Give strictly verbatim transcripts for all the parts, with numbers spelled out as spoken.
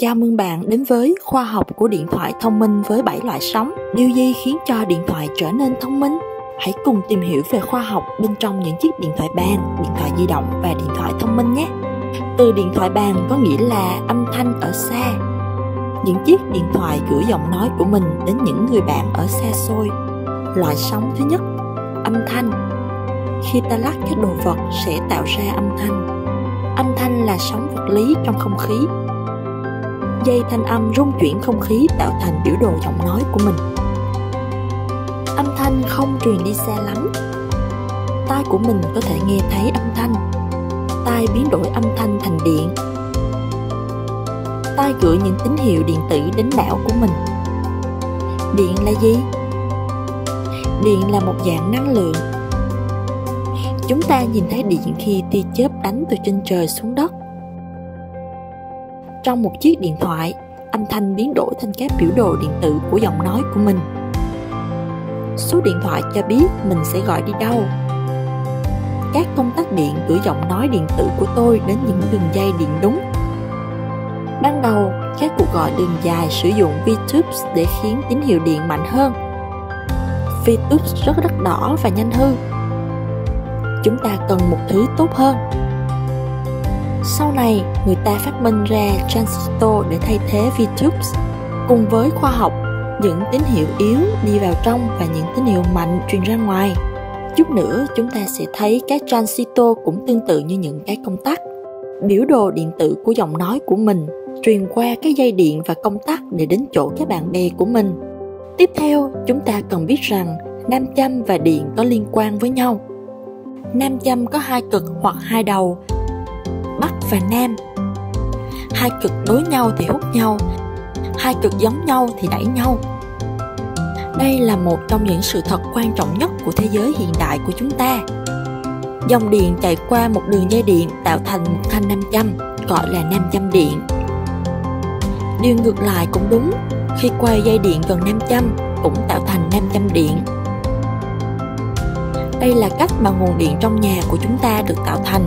Chào mừng bạn đến với khoa học của điện thoại thông minh với bảy loại sóng. Điều gì khiến cho điện thoại trở nên thông minh? Hãy cùng tìm hiểu về khoa học bên trong những chiếc điện thoại bàn, điện thoại di động và điện thoại thông minh nhé. Từ điện thoại bàn có nghĩa là âm thanh ở xa. Những chiếc điện thoại gửi giọng nói của mình đến những người bạn ở xa xôi. Loại sóng thứ nhất, âm thanh. Khi ta lắc các đồ vật sẽ tạo ra âm thanh. Âm thanh là sóng vật lý trong không khí. Dây thanh âm rung chuyển không khí tạo thành biểu đồ giọng nói của mình. Âm thanh không truyền đi xa lắm. Tai của mình có thể nghe thấy âm thanh. Tai biến đổi âm thanh thành điện. Tai gửi những tín hiệu điện tử đến não của mình. Điện là gì? Điện là một dạng năng lượng. Chúng ta nhìn thấy điện khi tia chớp đánh từ trên trời xuống đất. Trong một chiếc điện thoại, âm thanh biến đổi thành các biểu đồ điện tử của giọng nói của mình. Số điện thoại cho biết mình sẽ gọi đi đâu. Các công tắc điện gửi giọng nói điện tử của tôi đến những đường dây điện đúng. Ban đầu, các cuộc gọi đường dài sử dụng V-tubes để khiến tín hiệu điện mạnh hơn. V-tubes rất đắt đỏ và nhanh hư. Chúng ta cần một thứ tốt hơn. Sau này, người ta phát minh ra transistor để thay thế V-tubes. Cùng với khoa học, những tín hiệu yếu đi vào trong và những tín hiệu mạnh truyền ra ngoài. Chút nữa, chúng ta sẽ thấy các transistor cũng tương tự như những cái công tắc. Biểu đồ điện tử của giọng nói của mình truyền qua các dây điện và công tắc để đến chỗ các bạn bè của mình. Tiếp theo, chúng ta cần biết rằng nam châm và điện có liên quan với nhau. Nam châm có hai cực hoặc hai đầu, Bắc và Nam. Hai cực đối nhau thì hút nhau, hai cực giống nhau thì đẩy nhau. Đây là một trong những sự thật quan trọng nhất của thế giới hiện đại của chúng ta. Dòng điện chạy qua một đường dây điện tạo thành một thanh nam châm, gọi là nam châm điện. Điều ngược lại cũng đúng, khi quay dây điện gần nam châm cũng tạo thành nam châm điện. Đây là cách mà nguồn điện trong nhà của chúng ta được tạo thành.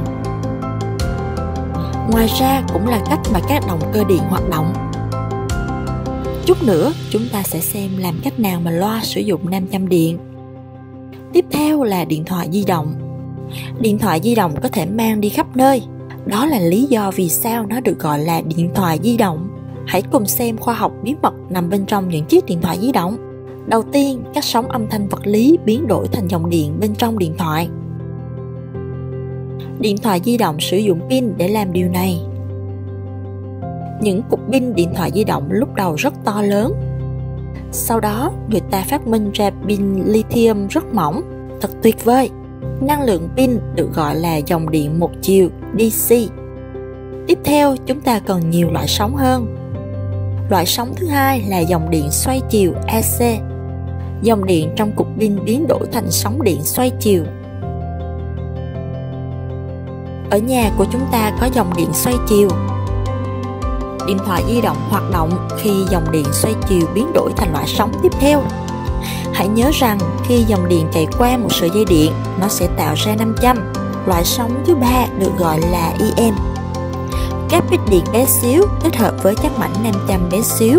Ngoài ra cũng là cách mà các động cơ điện hoạt động. Chút nữa chúng ta sẽ xem làm cách nào mà loa sử dụng nam châm điện. Tiếp theo là điện thoại di động. Điện thoại di động có thể mang đi khắp nơi. Đó là lý do vì sao nó được gọi là điện thoại di động. Hãy cùng xem khoa học bí mật nằm bên trong những chiếc điện thoại di động. Đầu tiên, các sóng âm thanh vật lý biến đổi thành dòng điện bên trong điện thoại. Điện thoại di động sử dụng pin để làm điều này. Những cục pin điện thoại di động lúc đầu rất to lớn. Sau đó, người ta phát minh ra pin lithium rất mỏng, thật tuyệt vời. Năng lượng pin được gọi là dòng điện một chiều đê xê. Tiếp theo, chúng ta cần nhiều loại sóng hơn. Loại sóng thứ hai là dòng điện xoay chiều a xê. Dòng điện trong cục pin biến đổi thành sóng điện xoay chiều. Ở nhà của chúng ta có dòng điện xoay chiều. Điện thoại di động hoạt động khi dòng điện xoay chiều biến đổi thành loại sóng tiếp theo. Hãy nhớ rằng khi dòng điện chạy qua một sợi dây điện, nó sẽ tạo ra nam châm. Loại sóng thứ ba được gọi là i em. Các bit điện bé xíu kết hợp với các mảnh nam châm bé xíu.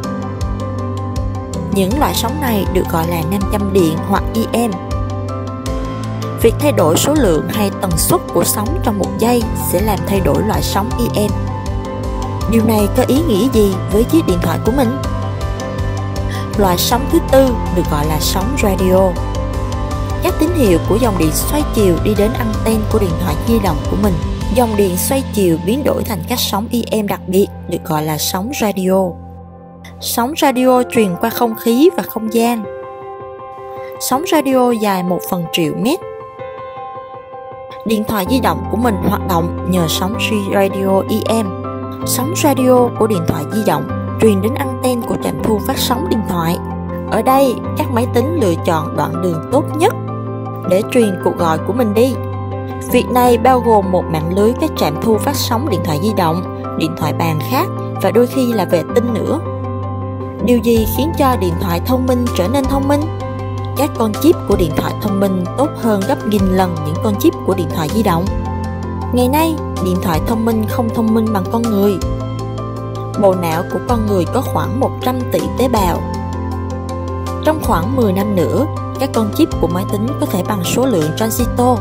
Những loại sóng này được gọi là nam châm điện hoặc i em. Việc thay đổi số lượng hay tần suất của sóng trong một giây sẽ làm thay đổi loại sóng i em. Điều này có ý nghĩa gì với chiếc điện thoại của mình? Loại sóng thứ tư được gọi là sóng radio. Các tín hiệu của dòng điện xoay chiều đi đến anten của điện thoại di động của mình. Dòng điện xoay chiều biến đổi thành các sóng i em đặc biệt được gọi là sóng radio. Sóng radio truyền qua không khí và không gian. Sóng radio dài một phần triệu mét. Điện thoại di động của mình hoạt động nhờ sóng radio i em. Sóng radio của điện thoại di động truyền đến anten của trạm thu phát sóng điện thoại. Ở đây, các máy tính lựa chọn đoạn đường tốt nhất để truyền cuộc gọi của mình đi. Việc này bao gồm một mạng lưới các trạm thu phát sóng điện thoại di động, điện thoại bàn khác và đôi khi là vệ tinh nữa. Điều gì khiến cho điện thoại thông minh trở nên thông minh? Các con chip của điện thoại thông minh tốt hơn gấp nghìn lần những con chip của điện thoại di động. Ngày nay, điện thoại thông minh không thông minh bằng con người. Bộ não của con người có khoảng một trăm tỷ tế bào. Trong khoảng mười năm nữa, các con chip của máy tính có thể bằng số lượng transistor.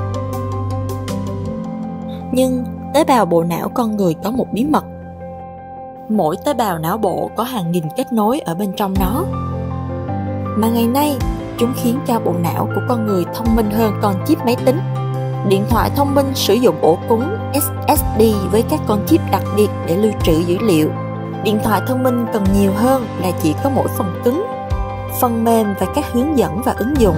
Nhưng tế bào bộ não con người có một bí mật. Mỗi tế bào não bộ có hàng nghìn kết nối ở bên trong nó. Mà ngày nay, chúng khiến cho bộ não của con người thông minh hơn con chip máy tính. Điện thoại thông minh sử dụng ổ cứng ét ét đê với các con chip đặc biệt để lưu trữ dữ liệu. Điện thoại thông minh cần nhiều hơn là chỉ có mỗi phần cứng, phần mềm và các hướng dẫn và ứng dụng.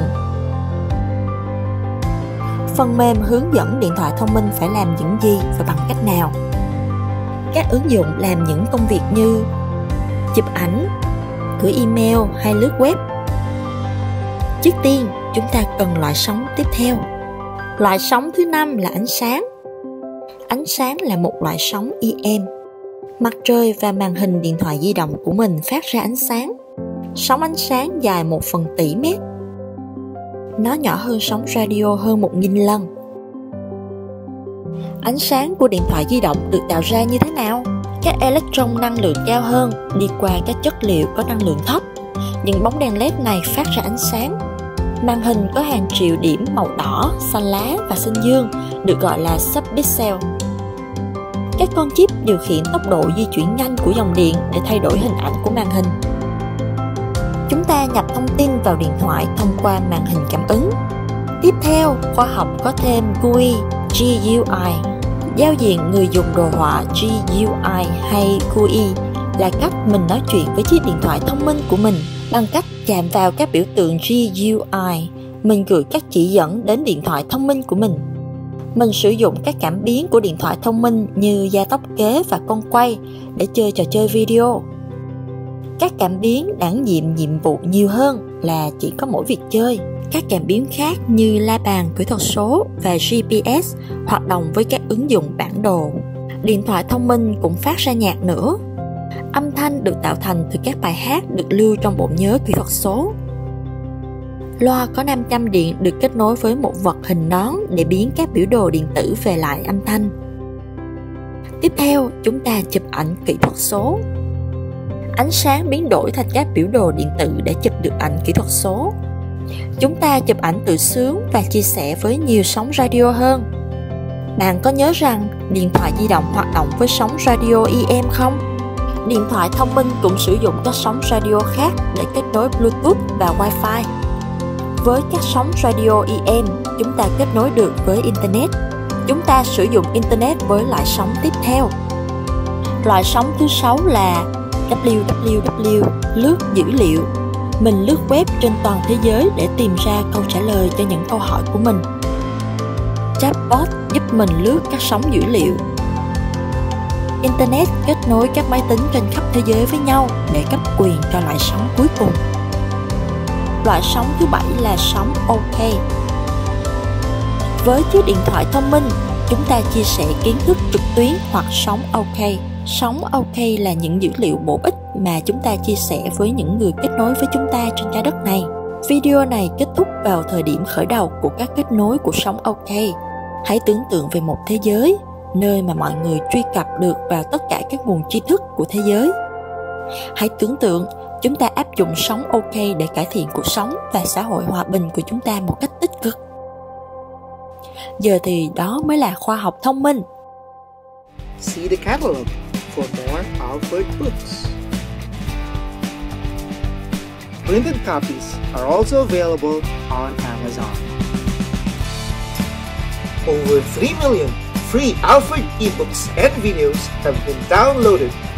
Phần mềm hướng dẫn điện thoại thông minh phải làm những gì và bằng cách nào. Các ứng dụng làm những công việc như chụp ảnh, gửi email hay lướt web. Trước tiên, chúng ta cần loại sóng tiếp theo. Loại sóng thứ năm là ánh sáng. Ánh sáng là một loại sóng i em. Mặt trời và màn hình điện thoại di động của mình phát ra ánh sáng. Sóng ánh sáng dài một phần tỷ mét. Nó nhỏ hơn sóng radio hơn một nghìn lần. Ánh sáng của điện thoại di động được tạo ra như thế nào? Các electron năng lượng cao hơn đi qua các chất liệu có năng lượng thấp. Những bóng đèn led này phát ra ánh sáng. Màn hình có hàng triệu điểm màu đỏ, xanh lá và xanh dương, được gọi là subpixel. Các con chip điều khiển tốc độ di chuyển nhanh của dòng điện để thay đổi hình ảnh của màn hình. Chúng ta nhập thông tin vào điện thoại thông qua màn hình cảm ứng. Tiếp theo, khoa học có thêm giê u i, giê u i. Giao diện người dùng đồ họa giê u i hay giê u i là cách mình nói chuyện với chiếc điện thoại thông minh của mình. Bằng cách chạm vào các biểu tượng giê u i, mình gửi các chỉ dẫn đến điện thoại thông minh của mình. Mình sử dụng các cảm biến của điện thoại thông minh như gia tốc kế và con quay để chơi trò chơi video. Các cảm biến đảm nhiệm nhiệm vụ nhiều hơn là chỉ có mỗi việc chơi. Các cảm biến khác như la bàn kỹ thuật số và giê pê ét hoạt động với các ứng dụng bản đồ. Điện thoại thông minh cũng phát ra nhạc nữa. Âm thanh được tạo thành từ các bài hát được lưu trong bộ nhớ kỹ thuật số. Loa có nam châm điện được kết nối với một vật hình nón để biến các biểu đồ điện tử về lại âm thanh. Tiếp theo, chúng ta chụp ảnh kỹ thuật số. Ánh sáng biến đổi thành các biểu đồ điện tử để chụp được ảnh kỹ thuật số. Chúng ta chụp ảnh tự sướng và chia sẻ với nhiều sóng radio hơn. Bạn có nhớ rằng điện thoại di động hoạt động với sóng radio i em không? Điện thoại thông minh cũng sử dụng các sóng radio khác để kết nối Bluetooth và Wi-Fi. Với các sóng radio i em, chúng ta kết nối được với Internet. Chúng ta sử dụng Internet với loại sóng tiếp theo. Loại sóng thứ sáu là vê kép vê kép, lướt dữ liệu. Mình lướt web trên toàn thế giới để tìm ra câu trả lời cho những câu hỏi của mình. Chatbot giúp mình lướt các sóng dữ liệu. Internet kết nối các máy tính trên khắp thế giới với nhau để cấp quyền cho loại sóng cuối cùng. Loại sóng thứ bảy là sóng OK. Với chiếc điện thoại thông minh, chúng ta chia sẻ kiến thức trực tuyến hoặc sóng OK. Sóng OK là những dữ liệu bổ ích mà chúng ta chia sẻ với những người kết nối với chúng ta trên trái đất này. Video này kết thúc vào thời điểm khởi đầu của các kết nối của sóng OK. Hãy tưởng tượng về một thế giới, nơi mà mọi người truy cập được vào tất cả các nguồn tri thức của thế giới. Hãy tưởng tượng chúng ta áp dụng sóng OK để cải thiện cuộc sống và xã hội hòa bình của chúng ta một cách tích cực. Giờ thì đó mới là khoa học thông minh. See the catalog for more Alfred books. Printed copies are also available on Amazon. Over three million free Alfred ebooks and videos have been downloaded